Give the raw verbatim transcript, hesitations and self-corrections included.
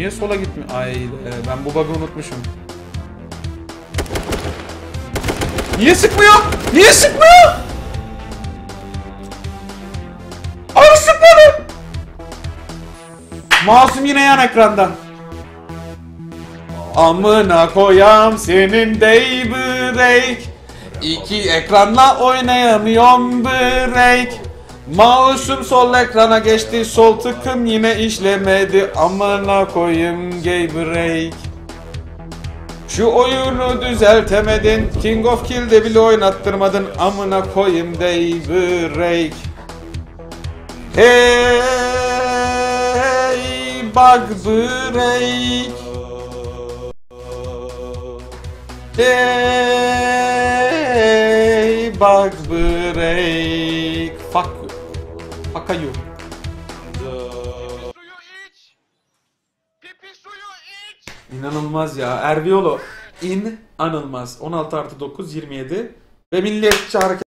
Niye sola gitmiyor? Ay ben bu bug'ı unutmuşum. Niye sıkmıyor? Niye sıkmıyor? Abi sıkmadı. Masum yine yan ekrandan. Amına koyam senin daybreak. İki ekranla oynayamıyorum break. Mouse'um sol ekrana geçti, sol tıkım yine işlemedi. Amına koyayım gay break. Şu oyunu düzeltemedin, King of Kill'de bile oynattırmadın. Amına koyayım daybreak. Hey bug break. Hey bug break. Fuck you. Fuck you. İnanılmaz ya. Erbiolo. İnanılmaz. on altı artı dokuz yirmi yedi. Ve milliyetçi hareket.